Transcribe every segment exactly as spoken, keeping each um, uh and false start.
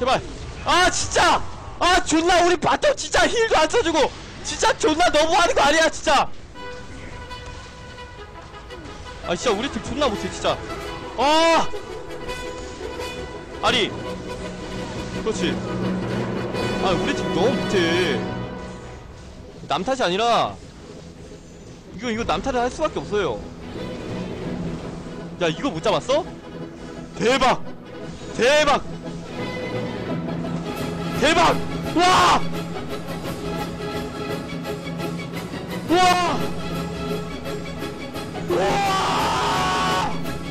제발. 아 진짜. 아 존나 우리 바텀 진짜 힐도 안 써주고 진짜 존나 너무하는 거 아니야 진짜. 아 진짜 우리 팀 존나 못해 진짜. 아 아니 그렇지. 아 우리 팀 너무 못해. 남 탓이 아니라 이거 이거 남 탓을 할 수밖에 없어요. 야 이거 못 잡았어? 대박! 대박! 대박! 와! 와! 와!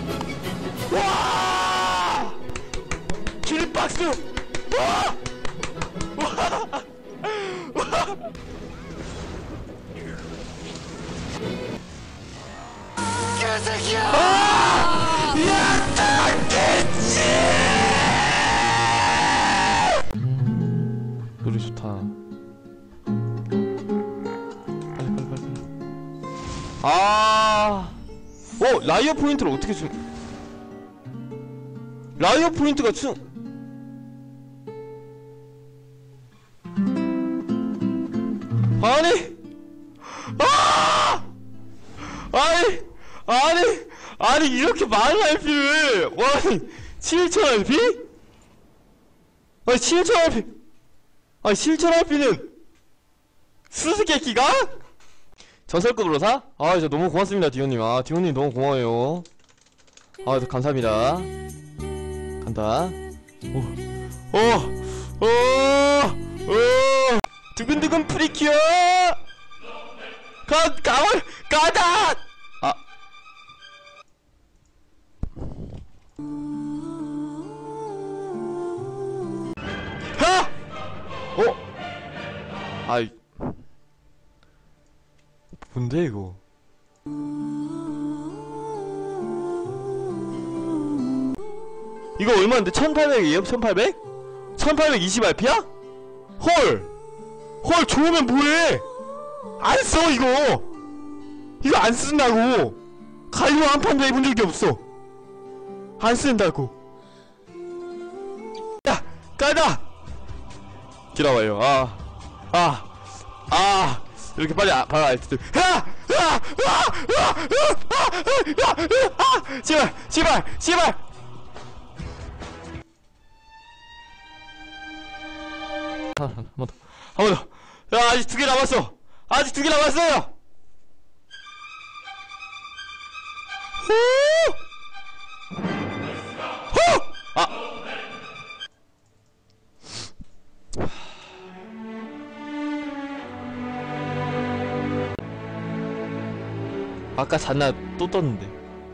와! 킬박스! 와! 와! 와! 개새끼야! 아! 야, 당겠지! 노래 좋다. 빨리 빨리 빨리 빨리. 아, 어 라이어 포인트를 어떻게 주? 라이어 포인트가 주? 아니, 아, 아니, 아니, 아니 이렇게 많은 알피를, 와, 칠천 알피? 아니 칠천 알피. 아니 칠천 알피는 수수께끼가? 전설급으로 사? 아 진짜 너무 고맙습니다 디오님. 아 디오님 너무 고마워요. 아 감사합니다. 간다. 오, 오, 오, 오. 두근두근 프리큐어. 가, 가월, 가다. 아. 하! 어? 아이 뭔데 이거? 이거 얼마인데? 천팔백이에요? 천팔백? 천팔백이십 알피야? 헐! 헐 좋으면 뭐해! 안 써 이거! 이거 안 쓴다고! 갈리오 한 판도 해본 적이 없어! 안 쓴다고! 야! 가자! 기다려요. 아, 아, 아, 이렇게 빨리 아, 바로 알트. 야, 야, 야, 야, 야, 야, 야, 제발, 제발, 제발. 한 번 더, 한 번 더. 야, 아직 두 개 남았어. 아직 두 개 남았어요. 후, 후, 아. 아까 잤나 또 떴는데.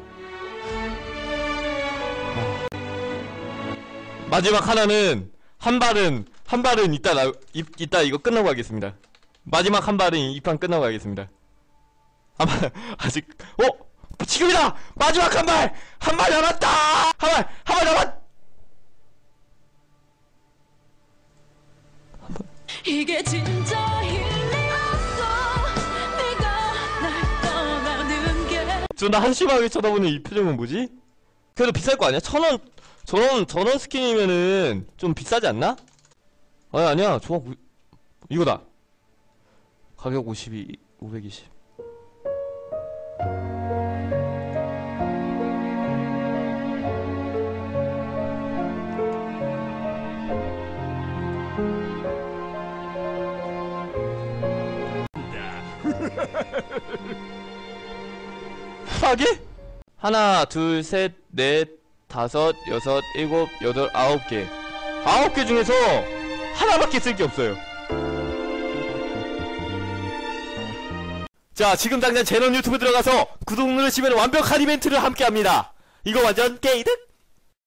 아. 마지막 하나는 한 발은 한 발은 이따 나 이, 이따 이거 끝나고 하겠습니다. 마지막 한 발은 이 판 끝나고 하겠습니다. 아마 아직 어 지금이다. 마지막 한 발 한 발 남았다. 한 발 한 발 남았. 이게 진짜 존나 한심하게 쳐다보는 이 표정은 뭐지? 그래도 비쌀 거 아니야? 천원, 저런, 저런 스킨이면은 좀 비싸지 않나? 아니, 아니야. 좋아. 이거다. 가격 오십이, 오백이십. 하게? 하나, 둘, 셋, 넷, 다섯, 여섯, 일곱, 여덟, 아홉 개. 아홉 개 중에서 하나밖에 쓸 게 없어요. 자, 지금 당장 제넌 유튜브 들어가서 구독 누르시면 완벽한 이벤트를 함께 합니다. 이거 완전 게이득?